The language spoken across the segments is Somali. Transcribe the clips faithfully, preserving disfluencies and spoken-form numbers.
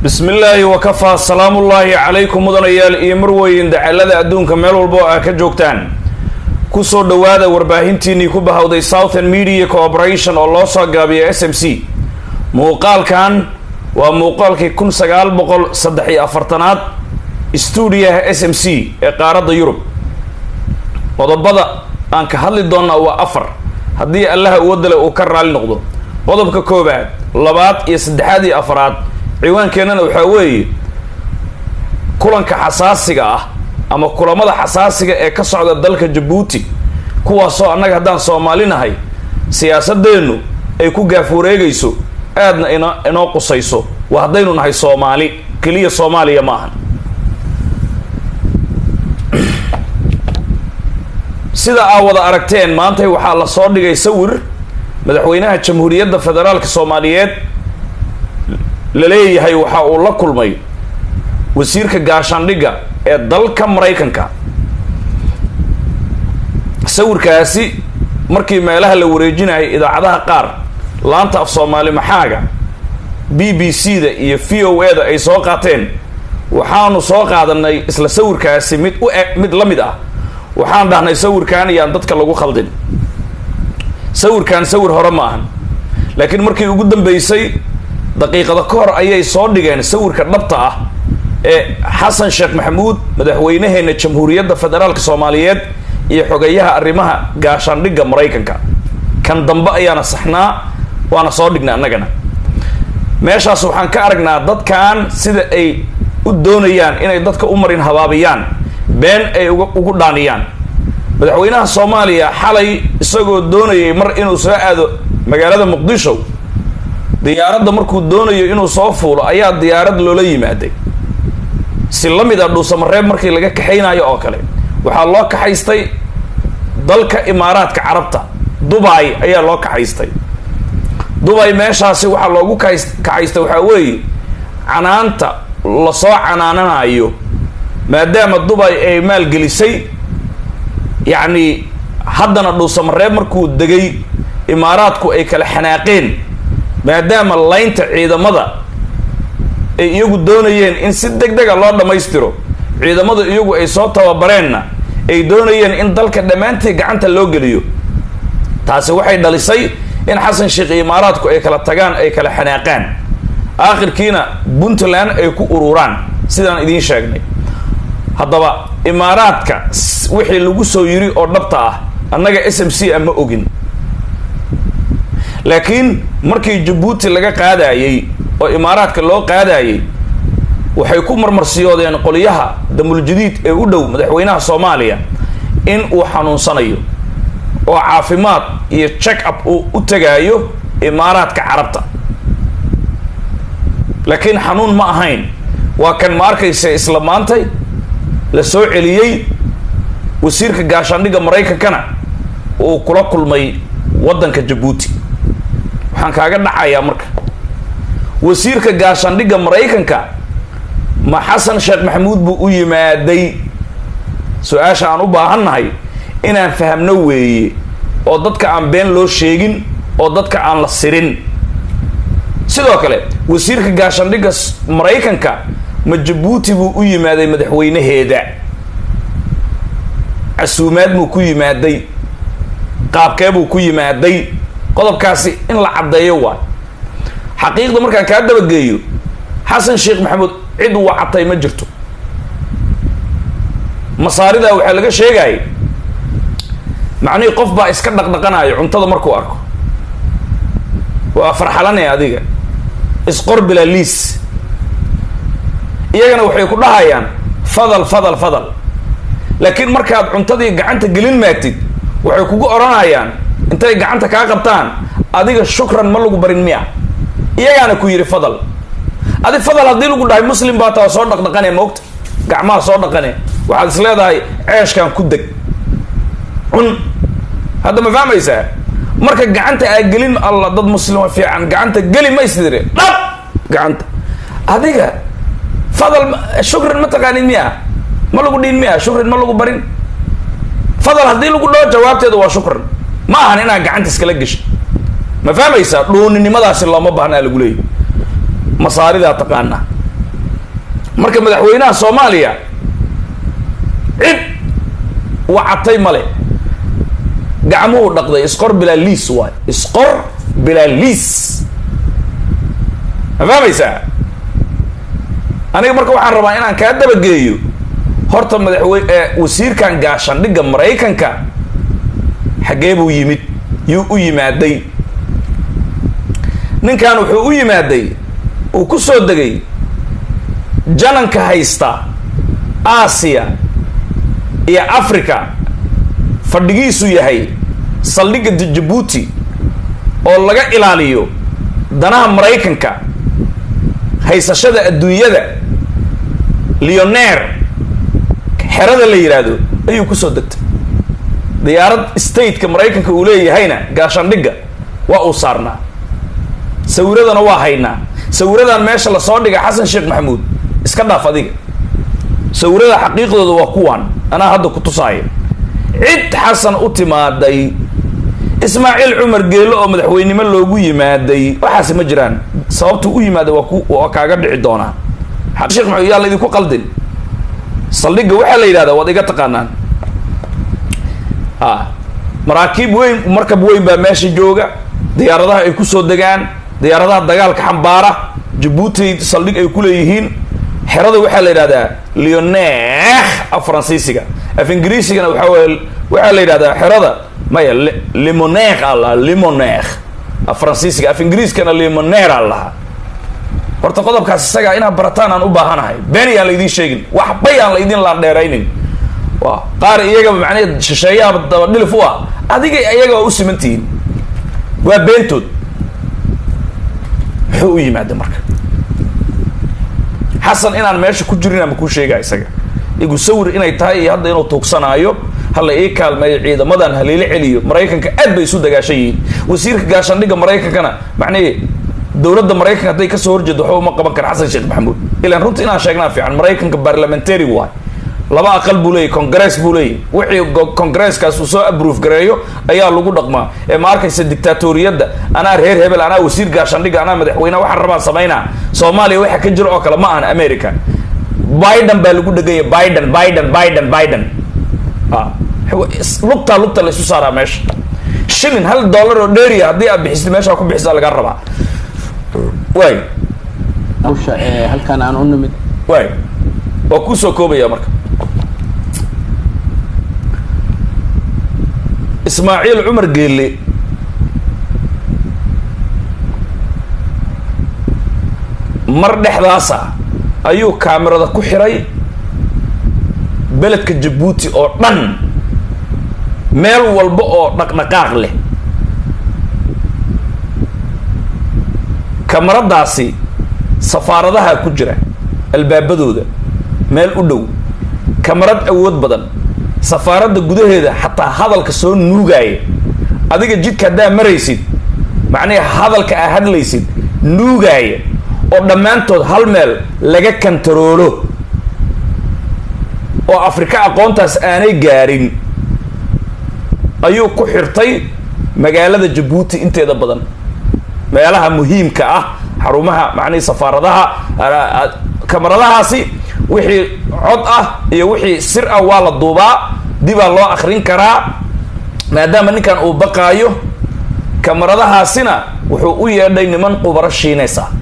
بسم الله وكفى سلام الله عليكم مدن يال iyo marweyn dacalada adduunka meel walba oo ka joogtaan ku soo dhawaada warbaahintiini ku bahawday Southern Media Corporation oo loo soo gaabiyo S M C muuqaalkan waa muuqaalkii kun sagaal boqol saddex iyo afartanaad stuudiyaha S M C ee qaaradda Yurub qodobada aan ka hadli doonaa waa afar haddii Allah uu wadale uu ka raali noqdo qodobka koobaad labaad iyo saddexaad iyo afraad ciwaankeenana waxa weeye kulanka xasaasiga ah ama kulamada xasaasiga ee ka socda dalka Djibouti kuwaasoo annaga haddaan Soomaalinahay siyaasadeenu ay ku gaafureegayso aadna ina inoo qusayso waa haddaynu nahay Soomaali kaliya Soomaaliya maahan sida aa wada aragteen maanta waxaa la soo dhigay sawir madaxweynaha Jamhuuriyadda Federaalka Soomaaliyeed la leeyahay waxa uu la kulmay wasiirka gaashaandhigga ee dalka Mareykanka sawirkaasi markii meelaha la wareejinayay idaacadaha qaar laanta af Soomaali maxaaga B B C da iyo V O A da ay soo qaateen waxaanu soo qaadanay isla sawirkaasi mid u mid la mid ah waxaan dhahnay sawirkan iyaan dadka lagu khaldin sawirkan sawir hore ma ahan laakiin markii ugu dambeysay daqiiqada ka hor ayay soo dhigeen sawirka dhabta ah ee Xasan Sheekh Maxamuud madaxweynaheena Jamhuuriyadda Federaalka Soomaaliyeed iyo xogayaha arrimaha gaashaandhigga Mareykanka kan dambe ayaana saxnaa waana soo dhignaa annagana meeshaas waxaan ka aragnaa dadkan sida ay u doonayaan inay dadka u marin habaabiyaan been ay ugu dhaaniyaan madaxweynaha Soomaaliya xalay isagoo doonayay mar inuu soo aado magaalada Muqdisho diyaaradda markuu doonayo inuu soo fuulo ayaa diyaarad loola yimaaday si la mid ah dhuusamareeb markii laga kaxaynayo oo kale waxaa loo kaxaystay dalka Imaaraadka Carabta Dubai ayaa loo kaxaystay Dubai meeshaasi waxaa loogu kaxaystay waxa weeye canaanta la soo canaananayo maadaama Dubai ay maal gelisay yacni haddana dhuusamareeb markuu degay Imaaraadku ay kala xanaaqeen maadaama laynta ciidamada ay iyagu doonayeen in si degdeg ah loo dhameystiro ciidamada iyagu ay soo tababareenna ay doonayeen in dalka dhamaantii gacanta loo geliyo taasi waxay dhalisay in Xasan Sheekh Imaaraadku ay kala tagaan ay kala xanaaqaan aakhirkiina Puntland ay ku ururaan sidaan idiin sheegnay haddaba Imaaraadka wixii lagu soo yiri oo dhabta ah annaga S M C ama ogin laakiin markii Djibouti laga qaadayay oo Imaaraadka loo qaadayay waxay ku marmarsiyoodeen qoliyaha damul jadiid ee u dhow madaxweynaha Soomaaliya in uu xanuunsanayo oo caafimaad iyo check up uu u tagaayo Imaaraadka Carabta laakiin xanuun ma ahayn waa kan ma arkaysa isla maantay la soo celiyay wasiirka gaashaandhigga Mareykankana uu kula kulmay wadanka Djibouti waxaan kaaga dhacayaa marka wasiirka gaashaandhigga Mareykanka ma Xasan Sheekh Maxamuud buu u yimaaday su'aasha aan u baahannahay inaan fahamno weeye oo dadka aan been loo sheegin oo dadka aan la sirin sidoo kale wasiirka gaashaandhigga Mareykanka ma Djibouti buu u yimaaday madaxweynaheeda casuumaad buu ku yimaaday qaabkee buu ku yimaaday qodobkaasi in la cadeeyo waa xaqiiqda markaan ka dabageeyo Xasan Sheekh Maxamuud cid uu wacatay ma jirto masaarida waxa laga sheegay macni qof baa iska dhaqdhaqanayo cuntada markuu arko waa farxalanay adiga isqor bila liis iyagana waxay ku dhahayaan fadal fadal fadal laakiin markaad cuntadii gacanta gelin maagtid waxay kugu oranayaan intay gacanta ka qabtaan adiga shukran ma lagu barin miya iyagana ku yiri fadal adi fadal hadii lagu dhahay muslim baa taa soo dhaqdhaqanay moogta gacmaha soo dhaqanay waxaad is leedahay ceeshkan ku deg un hadda ma fahmaysaa marka gacanta ay gelin Allah dad muslim fiican gacanta geli ma isdire dhab gacanta adiga fadal shukran ma taqaanin miya ma lagu dhiin miya shukran ma lagu barin fadal hadii lagu dhaw jawaabteedu waa shukran ma ahan inaa gacanta iskala gasho ma fahmaysaa dhuuninimadaasi looma baahna lagu leeyahay masaarida taqaana marka madaxweynaha Soomaaliya cid wacatay male gacmuhu dhaqday isqor bila liis waay isqor bila liis fahmaysa aniga marka waxaan rabaa inaan ka daba geeyo horta madaxweyne wasiirkan gaashaandhigga Mareykanka xagee buu yimid yuu u yimaaday ninkan wuxuu u yimaaday uu ku soo degay jananka haysta Aasiya iyo Afrika fadhigiisu yahay saldhigga Djibouti oo laga ilaaliyo danaha Mareykanka haysashada adduunyada Lioneer xerada la yiraahdo ayuu ku soo degtay diyaarad state-ka Mareykanka uu leeyahayna gaashaandhigga waa uu saarnaa sawiradana waa haynaa sawiradan meesha la soo dhigay Xasan Sheekh Maxamuud iska dhaaf adiga sawirada xaqiiqdooda waa kuwan ana hadda ku tusaayay cid Xasan u timaaday Ismaaciil Cumar Geelo oo madaxweynimo loogu yimaaday waxaas ma jiraan sababtu u yimaaday waa ku waa kaaga dhici doona Xasan Sheekh Maxamuud yaa la idinku qaldin saldhigga waxa la yiraahdaa wad iga taqaanaan ah maraakiib weyn markab weyn baa meesha jooga diyaaradaha ay ku soo degaan diyaaradaha dagaalka xambaara Djibouti saldhig ay ku leeyihiin xerada waxa la yiraahdaa Lioneer af Faransiisiga af Ingiriisigana waxa waxa la yiraahdaa xerada maya Limoneer alla Limoneer af Faransiisiga af Ingiriiskana Limoneer alla horta qodobkaas isaga ina barataan aan u baahanahay been aan la idin sheegin wax bayaan la idin la dheeraynin waa qaar iyaga macnaheed shisheeyaha daba dhilif u ah adiga iyaga u simantiin waa beentood wuxuu u yimaado marka Xasan inaan meesha ku jirin ama ku sheegay isaga igu sawir inay tahay hadda inuu tuugsanaayo hal ay kaalmay ciidamadan haleele celiyo Mareykanka aad bay isu dagaashayiin wasiirka gaashaandhigga Mareykankana macnaheed dowladda Mareykanka haday ka soo horjeedo waxa uma qaban kara Xasan Sheekh Maxamuud ilaan runtii inaan sheegnaa fiican Mareykanka parliamentary waay laba aqal buu leeyahay congress buu leeyahay wixii congresskaas uu soo approve gareeyo ayaa lagu dhaqmaa ee ma arkaysa dictatoriyada ana reer hebel ana wasiir gaashaandhigga ana madaxweyne waxa rabaa sameeyna Soomaaliya waxa ka jiro oo kale ma aan America Biden baa lagu dhagay Biden Biden Biden Biden ah lugta lugta la isu saaraa meesha shilin hal dollar oo dheeriya hadii aad bixisid meesha ku bixisaa laga rabaa way awsha ee halkan aan u nimid way oo ku soo koobaya marka Ismaaciil Cumar Geelle mar dhexdaasa ayuu kaamirada ku xiray beledka Djibouti oo dhan meel walba oo dhaqdhaqaaq leh kaamiradaasi safaaradaha ku jira albaabadooda meel u dhow kaamirad awood badan safaaradda gudaheeda xataa hadalka soo nuugaya adiga jidka hadaa maraysid macnaheed hadalka aad hadlaysid nuugaya oo dhammaantood hal meel laga kantaroolo oo Afrika aqoontaas aanay gaarin ayuu ku xirtay magaalada Djibouti inteeda badan meelaha muhiimka ah xarumaha macnaheed safaaradaha kamaradahaasi wixii cod ah iyo wixii sir ah waa la duubaa dibaa loo akhrin karaa maadaama ninkan uu baqaayo kamaradahaasina wuxuu u yeedhay niman qubaro Shiinees ah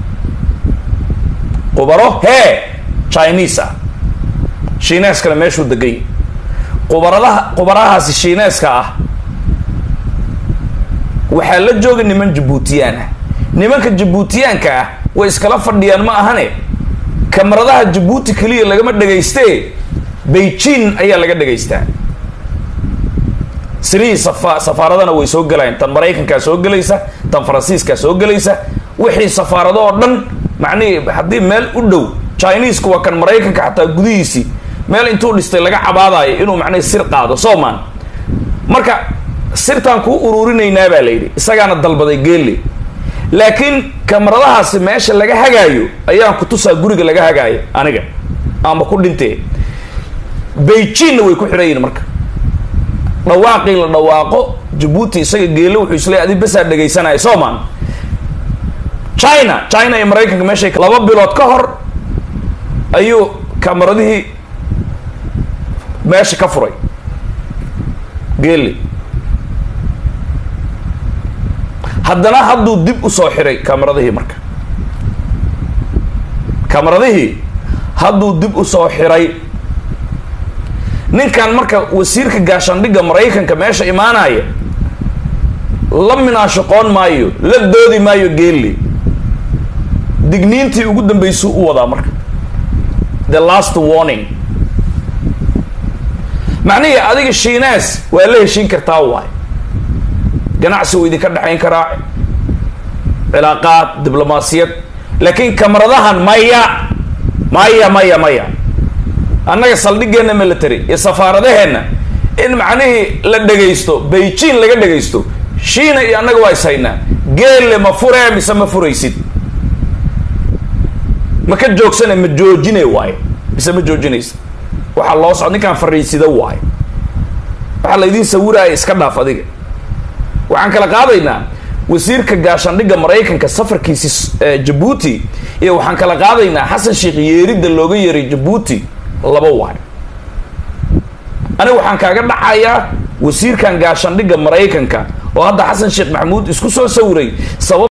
qubaro hee Chinese ah Shiinees kale meeshuu degay qubaradaha qubarahaasi Shiineeska ah waxaa la joogay niman Djiboutiyaan ah nimanka Djiboutiyaanka ah way iskala fadhiyaan ma ahane kamaradaha Djibouti kaliya lagama dhageystay Beijing ayaa laga dhageystaa siri safa safaaradana way soo galayaan tan Mareykanka soo galaysa tan Faransiiska soo galaysa wixii safaarado oo dhan macni hadii meel u dhow Chinese kuwa kan Mareykanka xataa gudihiisi meel intuu dhistay laga cabaadayo inuu macni sir qaado Soomaan marka sirtaan ku ururinayna baa leeyay isagaana dalbaday Geelle laakiin kamaradahaasi meesha laga hagaayo ayaan ku tusaa guriga laga hagaayo aniga ama ku dhintay Beijing way ku xirayeen marka dhawaaqii la dhawaaqo Djibouti isaga Geelle wuxuu isla adi bas dhageysanay Soomaan China China iyo Mareykanka meesha laba bilood ka hor ayuu kamaradihii meesha ka furay geelle haddana hadduu dib u soo xiray kamaradihii marka kamaradihii hadduu dib u soo xiray ninkan marka wasiirka gaashaandhigga maraykanka meesha imaanaya la minaashaqoon maayo la doodi maayo geelle digniintii ugu dambaysuu u wadaa marka the last warning macnihii adiga shiinaas waa la heshiin kartaa waay ganacsi uu idinka dhexayn karaa cilaaqaad diblomaasiyad laakiin kamaradahan maya maya maya maya annaga saldhigeenna military iyo safaaradaheenna in macnihii la dhegaysto beijing laga dhegaysto shiina iyo annaga waa is haynaa geelle ma furee mise ma furaysid ma ka joogsane ma joojine waayo mise ma joojinaysa waxaa loo socda ninkaan fariisida waayo waxaa laydin sawiraya iska dhaaf adiga waxaan kala qaadaynaa wasiirka gaashaandhigga maraykanka safarkiisi jabuuti iyo waxaan kala qaadaynaa xasan sheekh yeeridda looga yeeray jabuuti laba waayo aniga waxaan kaaga dhacayaa wasiirkan gaashaandhigga maraykanka oo hadda xasan sheekh maxamuud isku soo sawiray sabab